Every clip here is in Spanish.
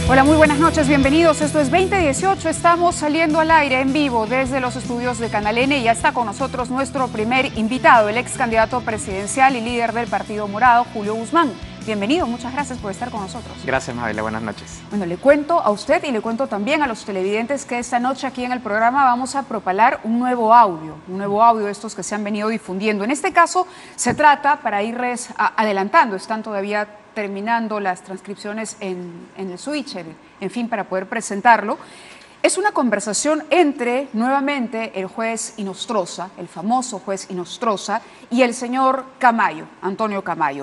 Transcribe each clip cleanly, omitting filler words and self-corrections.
Hola, muy buenas noches, bienvenidos. Esto es 2018, estamos saliendo al aire en vivo desde los estudios de Canal N y ya está con nosotros nuestro primer invitado, el ex candidato presidencial y líder del Partido Morado, Julio Guzmán. Bienvenido, muchas gracias por estar con nosotros. Gracias, Mabel, buenas noches. Bueno, le cuento a usted y le cuento también a los televidentes que esta noche aquí en el programa vamos a propalar un nuevo audio de estos que se han venido difundiendo. En este caso se trata, para irles adelantando, están todavía terminando las transcripciones en el switcher, en fin, para poder presentarlo. Es una conversación entre, nuevamente, el juez Inostroza, el famoso juez Inostroza, y el señor Camayo, Antonio Camayo,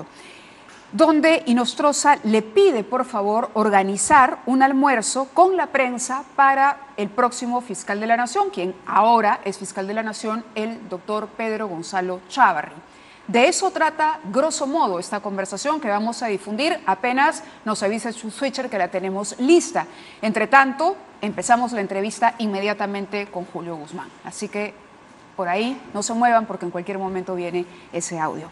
donde Inostroza le pide, por favor, organizar un almuerzo con la prensa para el próximo fiscal de la Nación, quien ahora es fiscal de la Nación, el doctor Pedro Gonzalo Chávarri. De eso trata, grosso modo, esta conversación que vamos a difundir. Apenas nos avisa su switcher que la tenemos lista. Entre tanto, empezamos la entrevista inmediatamente con Julio Guzmán. Así que por ahí no se muevan porque en cualquier momento viene ese audio.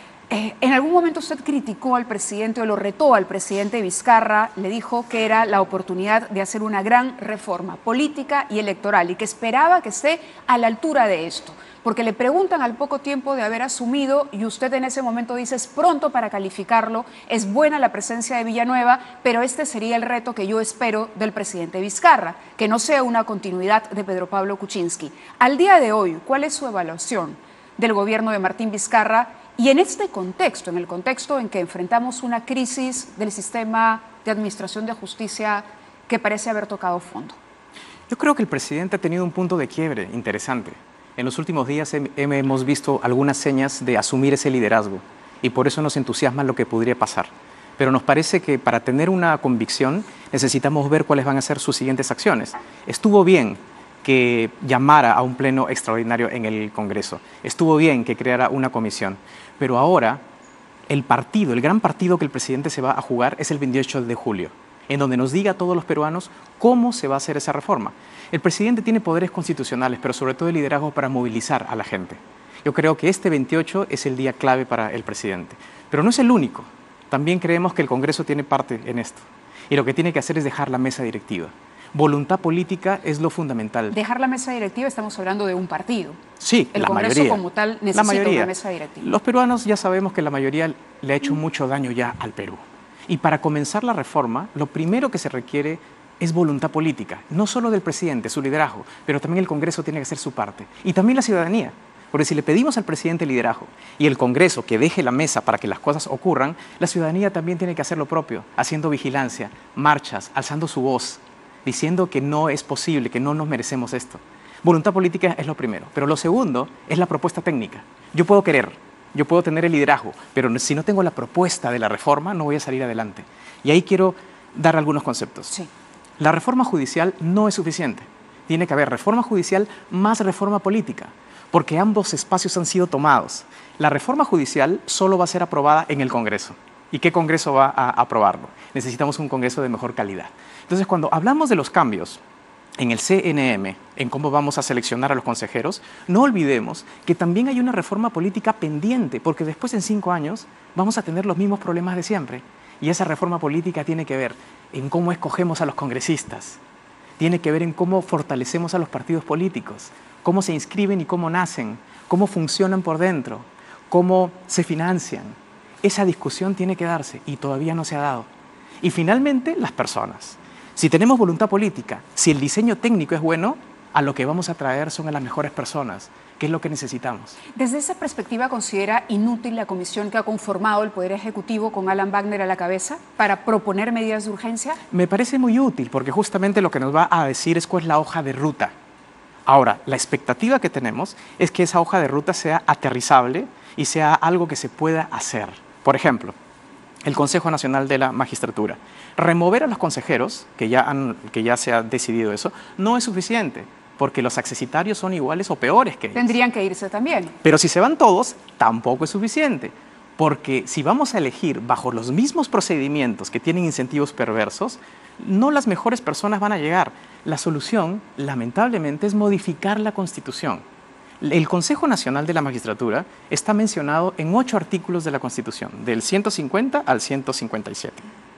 En algún momento usted criticó al presidente o lo retó al presidente Vizcarra, le dijo que era la oportunidad de hacer una gran reforma política y electoral y que esperaba que esté a la altura de esto, porque le preguntan al poco tiempo de haber asumido y usted en ese momento dice es pronto para calificarlo, es buena la presencia de Villanueva, pero este sería el reto que yo espero del presidente Vizcarra, que no sea una continuidad de Pedro Pablo Kuczynski. Al día de hoy, ¿cuál es su evaluación del gobierno de Martín Vizcarra? Y en este contexto, en el contexto en que enfrentamos una crisis del sistema de administración de justicia que parece haber tocado fondo. Yo creo que el presidente ha tenido un punto de quiebre interesante. En los últimos días hemos visto algunas señas de asumir ese liderazgo y por eso nos entusiasma lo que podría pasar. Pero nos parece que para tener una convicción necesitamos ver cuáles van a ser sus siguientes acciones. Estuvo bien que llamara a un pleno extraordinario en el Congreso. Estuvo bien que creara una comisión. Pero ahora el gran partido que el presidente se va a jugar es el 28 de julio, en donde nos diga a todos los peruanos cómo se va a hacer esa reforma. El presidente tiene poderes constitucionales, pero sobre todo el liderazgo para movilizar a la gente. Yo creo que este 28 es el día clave para el presidente. Pero no es el único. También creemos que el Congreso tiene parte en esto. Y lo que tiene que hacer es dejar la mesa directiva. Voluntad política es lo fundamental. Dejar la mesa directiva, estamos hablando de un partido. Sí, el la Congreso mayoría. Como tal necesita una mesa directiva. Los peruanos ya sabemos que la mayoría le ha hecho mucho daño ya al Perú. Y para comenzar la reforma, lo primero que se requiere es voluntad política, no solo del presidente, su liderazgo, pero también el Congreso tiene que hacer su parte. Y también la ciudadanía. Porque si le pedimos al presidente liderazgo y el Congreso que deje la mesa para que las cosas ocurran, la ciudadanía también tiene que hacer lo propio, haciendo vigilancia, marchas, alzando su voz, diciendo que no es posible, que no nos merecemos esto. Voluntad política es lo primero, pero lo segundo es la propuesta técnica. Yo puedo querer, yo puedo tener el liderazgo, pero si no tengo la propuesta de la reforma, no voy a salir adelante. Y ahí quiero dar algunos conceptos. Sí. La reforma judicial no es suficiente. Tiene que haber reforma judicial más reforma política, porque ambos espacios han sido tomados. La reforma judicial solo va a ser aprobada en el Congreso. ¿Y qué Congreso va a aprobarlo? Necesitamos un Congreso de mejor calidad. Entonces, cuando hablamos de los cambios en el CNM, en cómo vamos a seleccionar a los consejeros, no olvidemos que también hay una reforma política pendiente, porque después en 5 años vamos a tener los mismos problemas de siempre. Y esa reforma política tiene que ver en cómo escogemos a los congresistas, tiene que ver en cómo fortalecemos a los partidos políticos, cómo se inscriben y cómo nacen, cómo funcionan por dentro, cómo se financian. Esa discusión tiene que darse y todavía no se ha dado. Y finalmente, las personas. Si tenemos voluntad política, si el diseño técnico es bueno, a lo que vamos a traer son a las mejores personas, que es lo que necesitamos. Desde esa perspectiva, ¿considera inútil la comisión que ha conformado el Poder Ejecutivo con Alan Wagner a la cabeza para proponer medidas de urgencia? Me parece muy útil porque justamente lo que nos va a decir es cuál es la hoja de ruta. Ahora, la expectativa que tenemos es que esa hoja de ruta sea aterrizable y sea algo que se pueda hacer. Por ejemplo, el Consejo Nacional de la Magistratura. Remover a los consejeros, que ya se ha decidido eso, no es suficiente, porque los accesitarios son iguales o peores que ellos. Tendrían que irse también. Pero si se van todos, tampoco es suficiente, porque si vamos a elegir bajo los mismos procedimientos que tienen incentivos perversos, no las mejores personas van a llegar. La solución, lamentablemente, es modificar la Constitución. El Consejo Nacional de la Magistratura está mencionado en 8 artículos de la Constitución, del 150 al 157.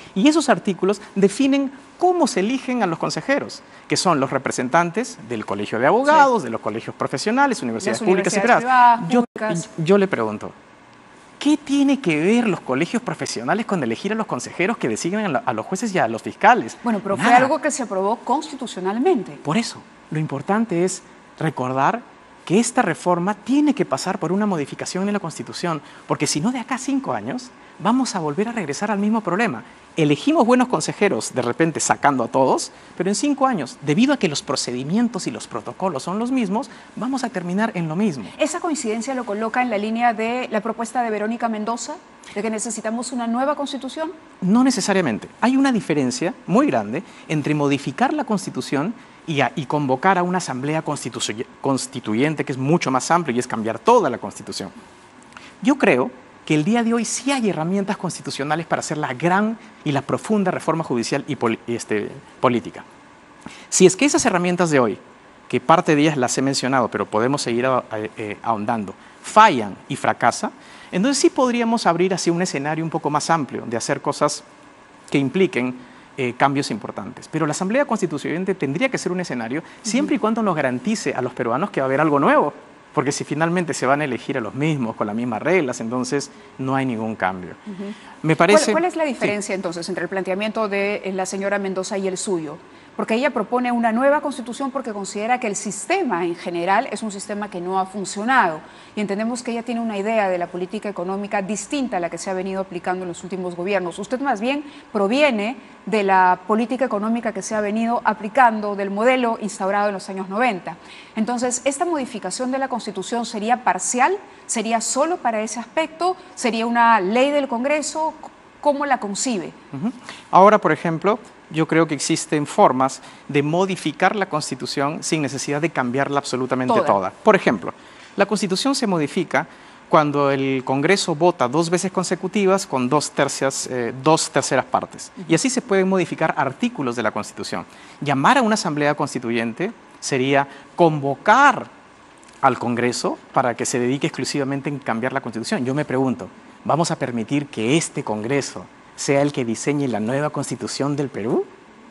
Y esos artículos definen cómo se eligen a los consejeros, que son los representantes del colegio de abogados, de los colegios profesionales, universidades públicas y privadas. Yo le pregunto, ¿qué tiene que ver los colegios profesionales con elegir a los consejeros que designan a los jueces y a los fiscales? Bueno, pero Nada. fue algo que se aprobó constitucionalmente. Por eso, lo importante es recordar que esta reforma tiene que pasar por una modificación en la Constitución, porque si no, de acá a 5 años vamos a volver a regresar al mismo problema. Elegimos buenos consejeros, de repente sacando a todos, pero en 5 años, debido a que los procedimientos y los protocolos son los mismos, vamos a terminar en lo mismo. ¿Esa coincidencia lo coloca en la línea de la propuesta de Verónica Mendoza, de que necesitamos una nueva Constitución? No necesariamente. Hay una diferencia muy grande entre modificar la Constitución y convocar a una asamblea constituyente, que es mucho más amplio y es cambiar toda la Constitución. Yo creo que el día de hoy sí hay herramientas constitucionales para hacer la gran y la profunda reforma judicial y política. Si es que esas herramientas de hoy, que parte de ellas las he mencionado, pero podemos seguir ahondando, fallan y fracasan, entonces sí podríamos abrir hacia un escenario un poco más amplio de hacer cosas que impliquen cambios importantes. Pero la Asamblea Constituyente tendría que ser un escenario siempre y cuando nos garantice a los peruanos que va a haber algo nuevo, porque si finalmente se van a elegir a los mismos, con las mismas reglas, entonces no hay ningún cambio. Me parece... ¿Cuál es la diferencia entonces entre el planteamiento de la señora Mendoza y el suyo? Porque ella propone una nueva Constitución porque considera que el sistema en general es un sistema que no ha funcionado, y entendemos que ella tiene una idea de la política económica distinta a la que se ha venido aplicando en los últimos gobiernos. Usted más bien proviene de la política económica que se ha venido aplicando, del modelo instaurado en los años 90. Entonces, ¿esta modificación de la Constitución sería parcial? ¿Sería solo para ese aspecto? ¿Sería una ley del Congreso? ¿Cómo la concibe? Ahora, por ejemplo, yo creo que existen formas de modificar la Constitución sin necesidad de cambiarla absolutamente toda. Por ejemplo, la Constitución se modifica cuando el Congreso vota 2 veces consecutivas con 2 terceras partes. Y así se pueden modificar artículos de la Constitución. Llamar a una asamblea constituyente sería convocar al Congreso para que se dedique exclusivamente en cambiar la Constitución. Yo me pregunto, ¿vamos a permitir que este Congreso sea el que diseñe la nueva Constitución del Perú?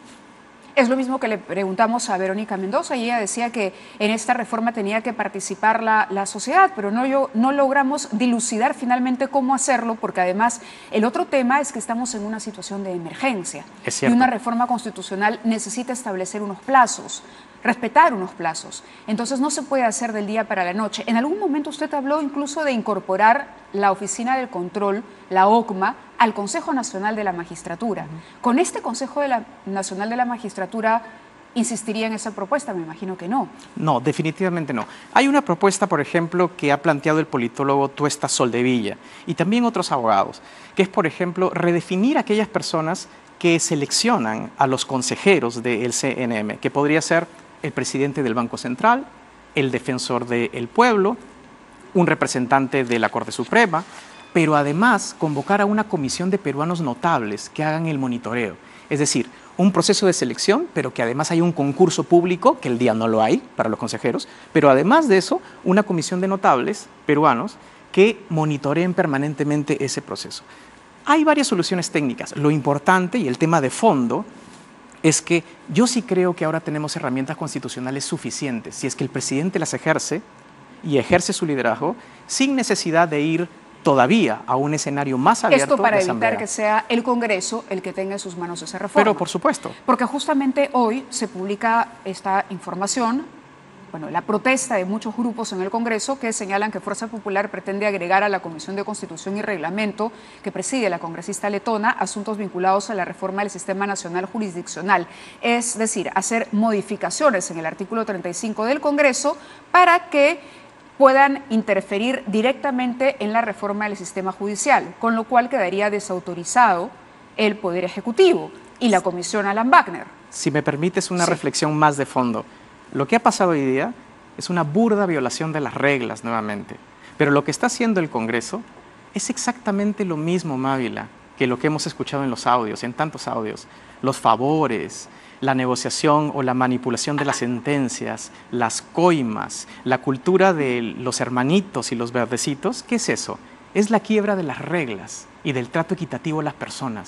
Es lo mismo que le preguntamos a Verónica Mendoza, y ella decía que en esta reforma tenía que participar la sociedad, pero no logramos dilucidar finalmente cómo hacerlo, porque además el otro tema es que estamos en una situación de emergencia. Es cierto. Y una reforma constitucional necesita establecer unos plazos, respetar unos plazos. Entonces no se puede hacer del día para la noche. En algún momento usted habló incluso de incorporar la Oficina del Control, la OCMA, al Consejo Nacional de la Magistratura. Con este Consejo Nacional de la Magistratura, ¿insistiría en esa propuesta? Me imagino que no. No, definitivamente no. Hay una propuesta, por ejemplo, que ha planteado el politólogo Tuesta Soldevilla y también otros abogados, que es, por ejemplo, redefinir a aquellas personas que seleccionan a los consejeros del CNM, que podría ser el presidente del Banco Central, el defensor del pueblo, un representante de la Corte Suprema, pero además convocar a una comisión de peruanos notables que hagan el monitoreo. Es decir, un proceso de selección, pero que además hay un concurso público, que el día no lo hay para los consejeros, pero además de eso, una comisión de notables peruanos que monitoreen permanentemente ese proceso. Hay varias soluciones técnicas. Lo importante y el tema de fondo es que yo sí creo que ahora tenemos herramientas constitucionales suficientes, si es que el presidente las ejerce y ejerce su liderazgo sin necesidad de ir todavía a un escenario más abierto. Esto para de evitar asamblea. que sea el Congreso el que tenga en sus manos esa reforma. Pero por supuesto. Porque justamente hoy se publica esta información, bueno, la protesta de muchos grupos en el Congreso que señalan que Fuerza Popular pretende agregar a la Comisión de Constitución y Reglamento que preside la congresista letona asuntos vinculados a la reforma del Sistema Nacional Jurisdiccional, es decir, hacer modificaciones en el artículo 35 del Congreso para que puedan interferir directamente en la reforma del sistema judicial, con lo cual quedaría desautorizado el Poder Ejecutivo y la Comisión Alan Wagner. Si me permites una reflexión más de fondo, lo que ha pasado hoy día es una burda violación de las reglas nuevamente, pero lo que está haciendo el Congreso es exactamente lo mismo, Mávila, que lo que hemos escuchado en los audios, en tantos audios, los favores, la negociación o la manipulación de las sentencias, las coimas, la cultura de los hermanitos y los verdecitos. ¿Qué es eso? Es la quiebra de las reglas y del trato equitativo a las personas.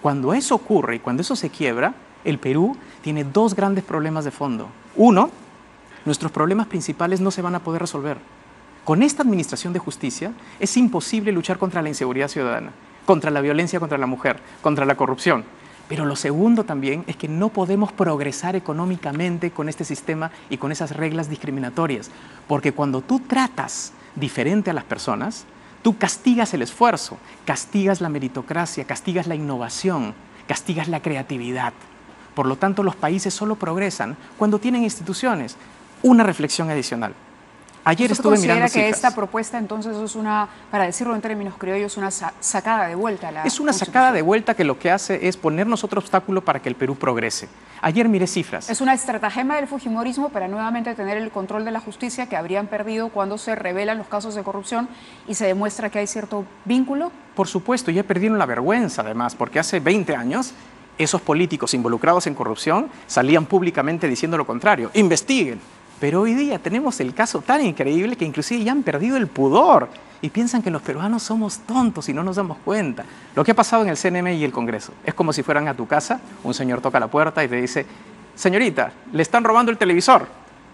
Cuando eso ocurre y cuando eso se quiebra, el Perú tiene dos grandes problemas de fondo. Uno, nuestros problemas principales no se van a poder resolver. Con esta administración de justicia es imposible luchar contra la inseguridad ciudadana, contra la violencia contra la mujer, contra la corrupción. Pero lo segundo también es que no podemos progresar económicamente con este sistema y con esas reglas discriminatorias. Porque cuando tú tratas diferente a las personas, tú castigas el esfuerzo, castigas la meritocracia, castigas la innovación, castigas la creatividad. Por lo tanto, los países solo progresan cuando tienen instituciones. Una reflexión adicional. Ayer estuve mirando cifras. ¿Considera que esta propuesta entonces es una, para decirlo en términos criollos, una sacada de vuelta a la Es una sacada de vuelta que lo que hace es ponernos otro obstáculo para que el Perú progrese. Ayer miré cifras. Es una estratagema del fujimorismo para nuevamente tener el control de la justicia que habrían perdido cuando se revelan los casos de corrupción y se demuestra que hay cierto vínculo. Por supuesto, ya perdieron la vergüenza además, porque hace 20 años esos políticos involucrados en corrupción salían públicamente diciendo lo contrario. ¡Investiguen! Pero hoy día tenemos el caso tan increíble que inclusive ya han perdido el pudor y piensan que los peruanos somos tontos y no nos damos cuenta. Lo que ha pasado en el CNM y el Congreso es como si fueran a tu casa, un señor toca la puerta y te dice, señorita, le están robando el televisor.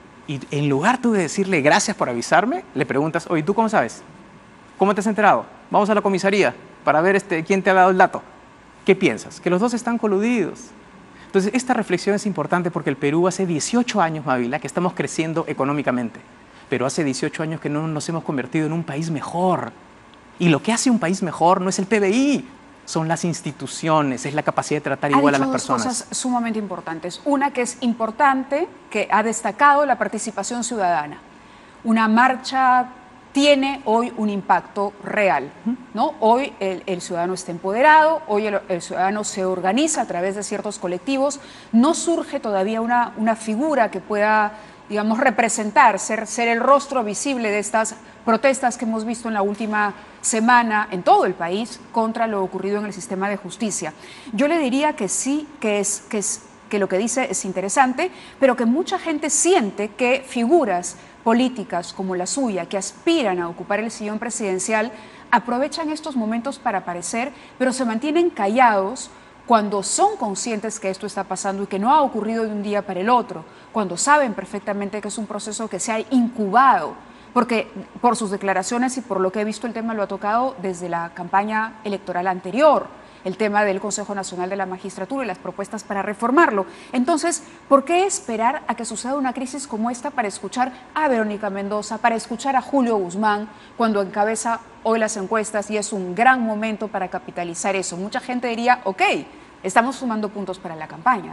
Y en lugar tú de decirle gracias por avisarme, le preguntas, oye, ¿tú cómo sabes? ¿Cómo te has enterado? Vamos a la comisaría para ver quién te ha dado el dato. ¿Qué piensas? Que los dos están coludidos. Entonces, esta reflexión es importante porque el Perú hace 18 años, Mávila, que estamos creciendo económicamente, pero hace 18 años que no nos hemos convertido en un país mejor. Y lo que hace un país mejor no es el PBI, son las instituciones, es la capacidad de tratar igual a las personas. Dos cosas sumamente importantes. Una que es importante, que ha destacado la participación ciudadana. Una marcha tiene hoy un impacto real, ¿no? Hoy el ciudadano está empoderado, hoy el ciudadano se organiza a través de ciertos colectivos, no surge todavía una figura que pueda, digamos, representar, ser el rostro visible de estas protestas que hemos visto en la última semana en todo el país contra lo ocurrido en el sistema de justicia. Yo le diría que sí, que lo que dice es interesante, pero que mucha gente siente que figuras políticas como la suya, que aspiran a ocupar el sillón presidencial, aprovechan estos momentos para aparecer, pero se mantienen callados cuando son conscientes que esto está pasando y que no ha ocurrido de un día para el otro, cuando saben perfectamente que es un proceso que se ha incubado, porque por sus declaraciones y por lo que he visto el tema lo ha tocado desde la campaña electoral anterior, el tema del Consejo Nacional de la Magistratura y las propuestas para reformarlo. Entonces, ¿por qué esperar a que suceda una crisis como esta para escuchar a Verónica Mendoza, para escuchar a Julio Guzmán, cuando encabeza hoy las encuestas y es un gran momento para capitalizar eso? Mucha gente diría, ok, estamos sumando puntos para la campaña.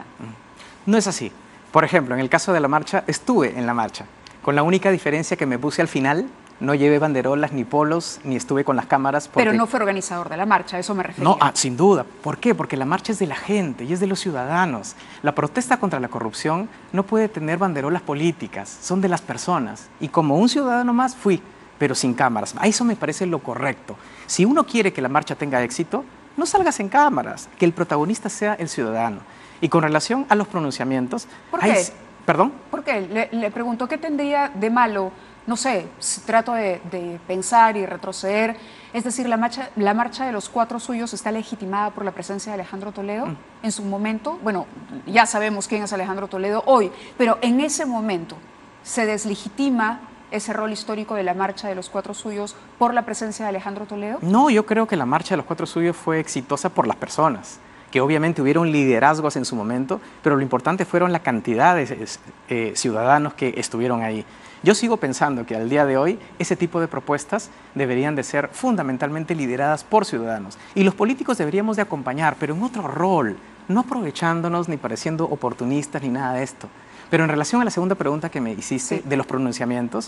No es así. Por ejemplo, en el caso de la marcha, estuve en la marcha, con la única diferencia que me puse al final. No llevé banderolas ni polos, ni estuve con las cámaras. Pero no fue organizador de la marcha, a eso me refería. No, sin duda. ¿Por qué? Porque la marcha es de la gente y es de los ciudadanos. La protesta contra la corrupción no puede tener banderolas políticas, son de las personas. Y como un ciudadano más fui, pero sin cámaras. A eso me parece lo correcto. Si uno quiere que la marcha tenga éxito, no salgas en cámaras, que el protagonista sea el ciudadano. Y con relación a los pronunciamientos... ¿Por qué? ¿Perdón? ¿Por qué? Le pregunto, ¿qué tendría de malo? No sé, trato de pensar y retroceder. Es decir, la marcha de los 4 suyos está legitimada por la presencia de Alejandro Toledo en su momento. Bueno, ya sabemos quién es Alejandro Toledo hoy, pero en ese momento se deslegitima ese rol histórico de la marcha de los 4 suyos por la presencia de Alejandro Toledo. No, yo creo que la marcha de los 4 suyos fue exitosa por las personas, que obviamente hubieron liderazgos en su momento, pero lo importante fueron la cantidad de ciudadanos que estuvieron ahí. Yo sigo pensando que al día de hoy ese tipo de propuestas deberían de ser fundamentalmente lideradas por ciudadanos y los políticos deberíamos de acompañar, pero en otro rol, no aprovechándonos ni pareciendo oportunistas ni nada de esto. Pero en relación a la segunda pregunta que me hiciste de los pronunciamientos,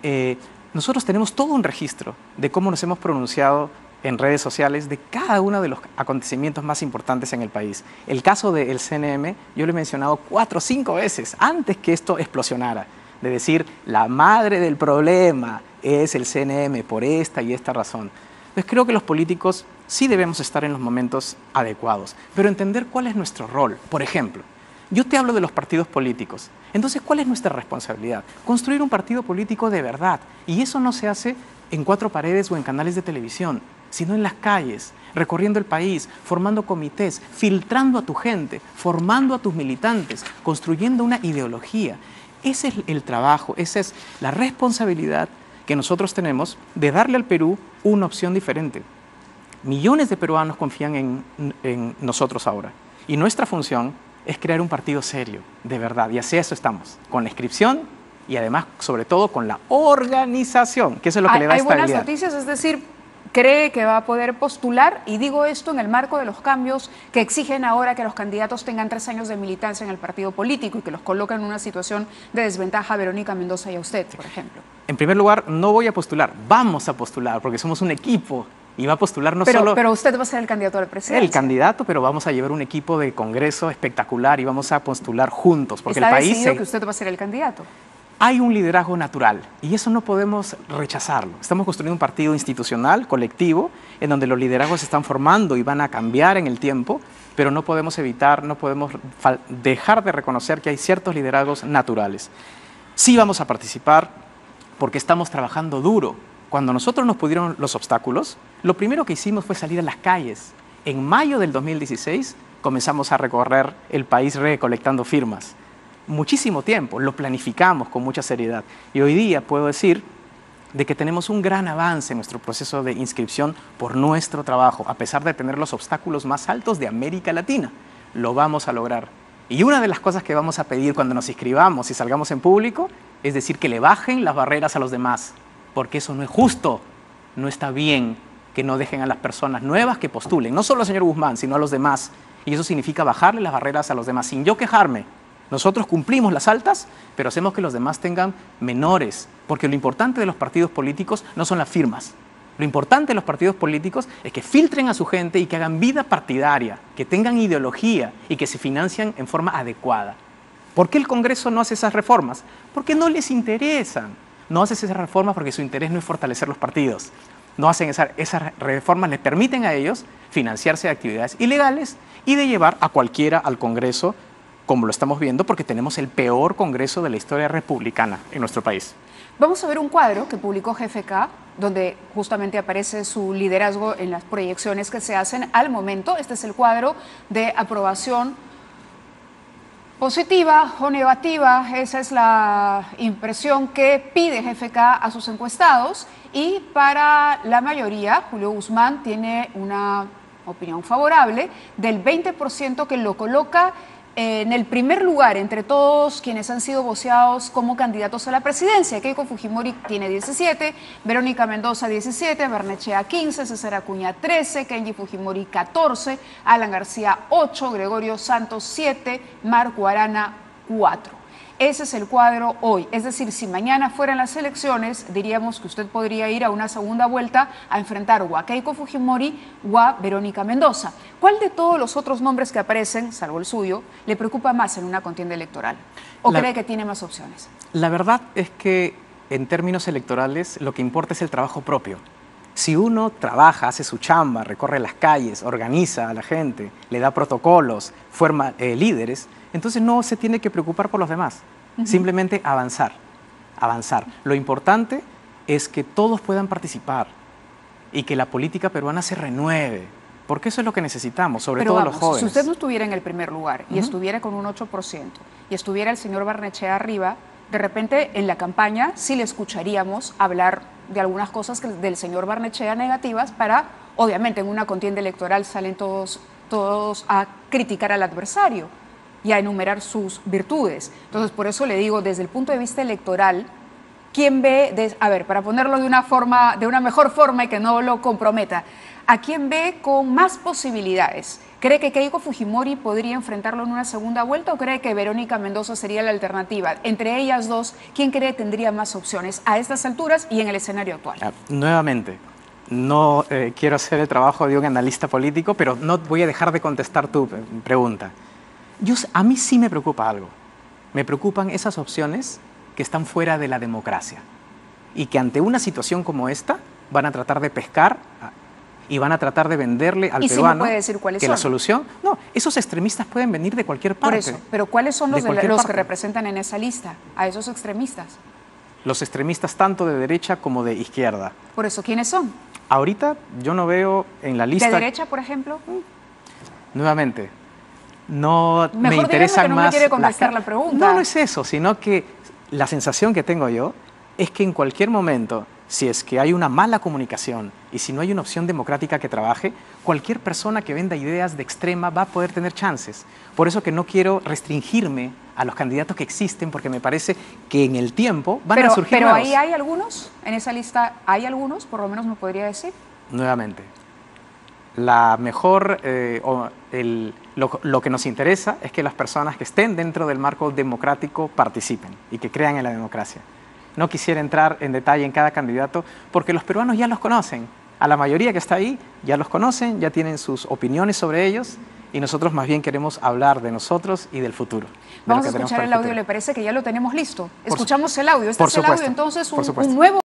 nosotros tenemos todo un registro de cómo nos hemos pronunciado en redes sociales de cada uno de los acontecimientos más importantes en el país. El caso del CNM, yo lo he mencionado 4 o 5 veces antes que esto explosionara, de decir, la madre del problema es el CNM por esta y esta razón. Entonces creo que los políticos sí debemos estar en los momentos adecuados, pero entender cuál es nuestro rol. Por ejemplo, yo te hablo de los partidos políticos. Entonces, ¿cuál es nuestra responsabilidad? Construir un partido político de verdad. Y eso no se hace en 4 paredes o en canales de televisión, sino en las calles, recorriendo el país, formando comités, filtrando a tu gente, formando a tus militantes, construyendo una ideología. Ese es el trabajo, esa es la responsabilidad que nosotros tenemos de darle al Perú una opción diferente. Millones de peruanos confían en nosotros ahora. Y nuestra función es crear un partido serio, de verdad. Y hacia eso estamos, con la inscripción y además, sobre todo, con la organización, que eso es lo que le da estabilidad. Hay buenas noticias, es decir, cree que va a poder postular, y digo esto en el marco de los cambios que exigen ahora que los candidatos tengan 3 años de militancia en el partido político y que los colocan en una situación de desventaja a Verónica Mendoza y a usted, por ejemplo. En primer lugar, no voy a postular, vamos a postular, porque somos un equipo y va a postular no solo... Pero usted va a ser el candidato a la presidencia. El candidato, pero vamos a llevar un equipo de congreso espectacular y vamos a postular juntos, porque el país... ¿Está decidido que usted va a ser el candidato? Hay un liderazgo natural y eso no podemos rechazarlo. Estamos construyendo un partido institucional, colectivo, en donde los liderazgos se están formando y van a cambiar en el tiempo, pero no podemos evitar, no podemos dejar de reconocer que hay ciertos liderazgos naturales. Sí vamos a participar porque estamos trabajando duro. Cuando nosotros nos pudieron los obstáculos, lo primero que hicimos fue salir a las calles. En mayo del 2016 comenzamos a recorrer el país recolectando firmas. Muchísimo tiempo, lo planificamos con mucha seriedad y hoy día puedo decir de que tenemos un gran avance en nuestro proceso de inscripción por nuestro trabajo, a pesar de tener los obstáculos más altos de América Latina. Lo vamos a lograr. Y una de las cosas que vamos a pedir cuando nos inscribamos y salgamos en público es decir que le bajen las barreras a los demás, porque eso no es justo, no está bien que no dejen a las personas nuevas que postulen, no solo al señor Guzmán, sino a los demás. Y eso significa bajarle las barreras a los demás, sin yo quejarme. Nosotros cumplimos las altas, pero hacemos que los demás tengan menores, porque lo importante de los partidos políticos no son las firmas. Lo importante de los partidos políticos es que filtren a su gente y que hagan vida partidaria, que tengan ideología y que se financien en forma adecuada. ¿Por qué el Congreso no hace esas reformas? Porque no les interesan. No hace esas reformas porque su interés no es fortalecer los partidos. No hacen esas reformas, les permiten a ellos financiarse de actividades ilegales y de llevar a cualquiera al Congreso, como lo estamos viendo, porque tenemos el peor Congreso de la historia republicana en nuestro país. Vamos a ver un cuadro que publicó GFK, donde justamente aparece su liderazgo en las proyecciones que se hacen al momento. Este es el cuadro de aprobación positiva o negativa. Esa es la impresión que pide GFK a sus encuestados, y para la mayoría, Julio Guzmán tiene una opinión favorable del 20%, que lo coloca en el primer lugar entre todos quienes han sido voceados como candidatos a la presidencia. Keiko Fujimori tiene 17, Verónica Mendoza 17, Barnechea 15, César Acuña 13, Kenji Fujimori 14, Alan García 8, Gregorio Santos 7, Marco Arana 4. Ese es el cuadro hoy. Es decir, si mañana fueran las elecciones, diríamos que usted podría ir a una segunda vuelta a enfrentar o a Keiko Fujimori o a Verónica Mendoza. ¿Cuál de todos los otros nombres que aparecen, salvo el suyo, le preocupa más en una contienda electoral? ¿O cree que tiene más opciones? La verdad es que en términos electorales lo que importa es el trabajo propio. Si uno trabaja, hace su chamba, recorre las calles, organiza a la gente, le da protocolos, forma líderes, entonces no se tiene que preocupar por los demás. Simplemente avanzar, avanzar. Lo importante es que todos puedan participar y que la política peruana se renueve, porque eso es lo que necesitamos, sobre todo los jóvenes. Si usted no estuviera en el primer lugar y estuviera con un 8% y estuviera el señor Barnechea arriba, de repente en la campaña sí le escucharíamos hablar de algunas cosas del señor Barnechea negativas para, obviamente en una contienda electoral salen todos a criticar al adversario y a enumerar sus virtudes. Entonces, por eso le digo, desde el punto de vista electoral, ¿quién ve, a ver, para ponerlo de una mejor forma y que no lo comprometa, ¿a quién ve con más posibilidades? ¿Cree que Keiko Fujimori podría enfrentarlo en una segunda vuelta o cree que Verónica Mendoza sería la alternativa? Entre ellas dos, ¿quién cree tendría más opciones a estas alturas y en el escenario actual? Nuevamente, no quiero hacer el trabajo de un analista político, pero no voy a dejar de contestar tu pregunta. A mí sí me preocupa algo. Me preocupan esas opciones que están fuera de la democracia y que ante una situación como esta van a tratar de pescar y van a tratar de venderle al peruano. ¿Y si me puede decir cuáles son? La solución, no, esos extremistas pueden venir de cualquier parte. Por eso, pero ¿cuáles son los que representan en esa lista a esos extremistas? los extremistas tanto de derecha como de izquierda. Por eso, ¿quiénes son? Ahorita yo no veo en la lista... ¿De derecha, por ejemplo? Nuevamente, no Mejor me interesan que no más... me quiere contestar la pregunta. No es eso, sino que la sensación que tengo yo es que en cualquier momento, si es que hay una mala comunicación y si no hay una opción democrática que trabaje, cualquier persona que venda ideas de extrema va a poder tener chances. Por eso que no quiero restringirme a los candidatos que existen, porque me parece que en el tiempo van a surgir Pero nuevos. ahí hay algunos, en esa lista hay algunos, por lo menos me podría decir. Nuevamente, la mejor, lo que nos interesa es que las personas que estén dentro del marco democrático participen y que crean en la democracia. No quisiera entrar en detalle en cada candidato porque los peruanos ya los conocen. A la mayoría que está ahí ya los conocen, ya tienen sus opiniones sobre ellos y nosotros más bien queremos hablar de nosotros y del futuro. Vamos a escuchar el audio, ¿le parece que ya lo tenemos listo? Escuchamos el audio. Este es el audio, entonces un nuevo...